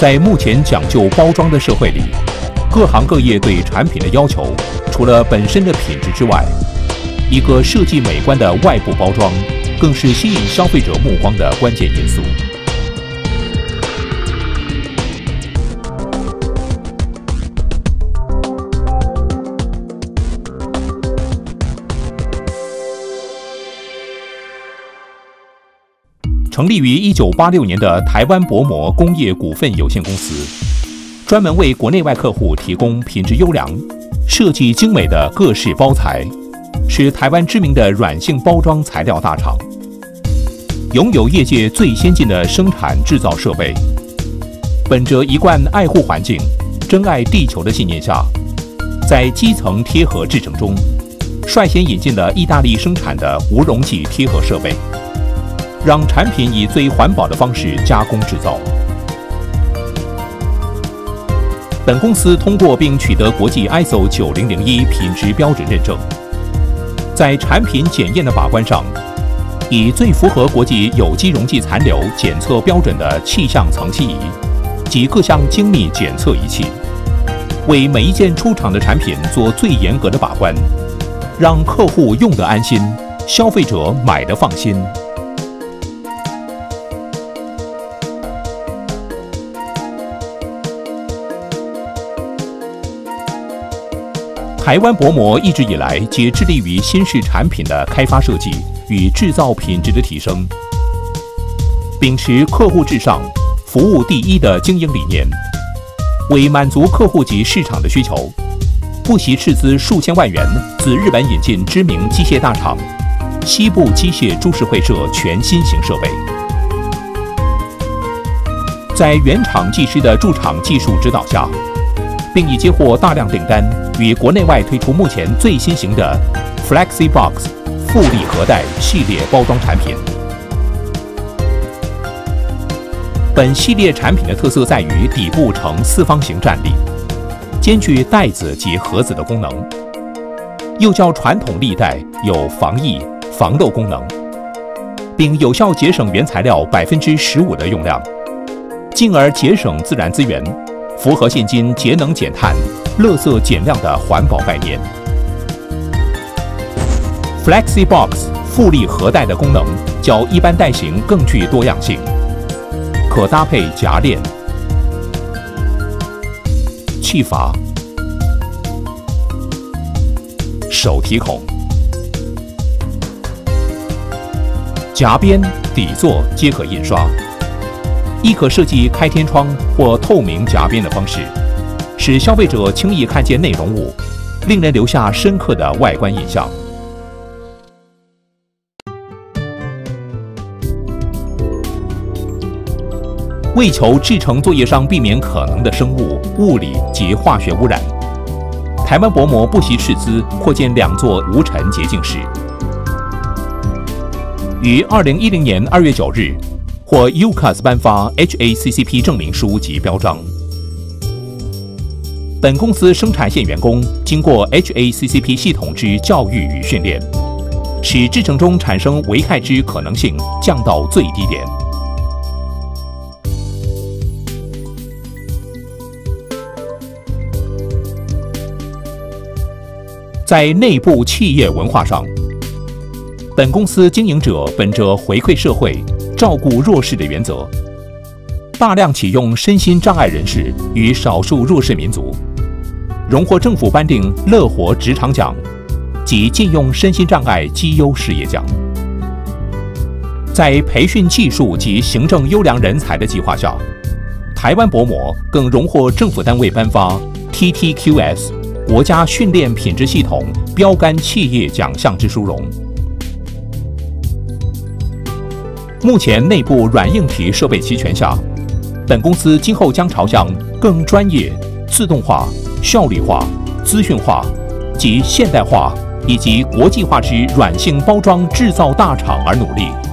在目前讲究包装的社会里，各行各业对产品的要求，除了本身的品质之外，一个设计美观的外部包装，更是吸引消费者目光的关键因素。成立于1986年的台湾薄膜工业股份有限公司，专门为国内外客户提供品质优良、设计精美的各式包材，是台湾知名的软性包装材料大厂，拥有业界最先进的生产制造设备。本着一贯爱护环境、珍爱地球的信念下，在基层贴合制程中，率先引进了意大利生产的无溶剂贴合设备，让产品以最环保的方式加工制造。本公司通过并取得国际 ISO 9001品质标准认证，在产品检验的把关上，以最符合国际有机溶剂残留检测标准的气象层析仪及各项精密检测仪器，为每一件出厂的产品做最严格的把关，让客户用得安心，消费者买得放心。台湾薄膜一直以来皆致力于新式产品的开发设计与制造品质的提升，秉持客户至上、服务第一的经营理念，为满足客户及市场的需求，不惜斥资数千万元自日本引进知名机械大厂西部机械株式会社全新型设备。在原厂技师的驻厂技术指导下，并已接获大量订单，与国内外推出目前最新型的 FlexiBox 复利盒袋系列包装产品。本系列产品的特色在于底部呈四方形站立，兼具袋子及盒子的功能，又较传统立袋有防溢、防漏功能，并有效节省原材料15%的用量，进而节省自然资源，符合现今节能减碳、垃圾减量的环保概念。FlexiBox 复利盒袋的功能较一般袋型更具多样性，可搭配夹链、气阀、手提孔、夹边、底座皆可印刷，亦可设计开天窗或透明夹边的方式，使消费者轻易看见内容物，令人留下深刻的外观印象。为求制程作业上避免可能的生物、物理及化学污染，台湾薄膜不惜斥资扩建2座无尘洁净室。于2010年2月9日，获 UCAS 颁发 HACCP 证明书及标章。本公司生产线员工经过 HACCP 系统之教育与训练，使制程中产生危害之可能性降到最低点。在内部企业文化上，本公司经营者本着回馈社会、照顾弱势的原则，大量启用身心障碍人士与少数弱势民族，荣获政府颁定乐活职场奖及禁用身心障碍绩优事业奖。在培训技术及行政优良人才的计划下，台湾薄膜更荣获政府单位颁发 TTQS 国家训练品质系统标杆企业奖项之殊荣。目前内部软硬体设备齐全下，本公司今后将朝向更专业、自动化、效率化、资讯化及现代化以及国际化之软性包装制造大厂而努力。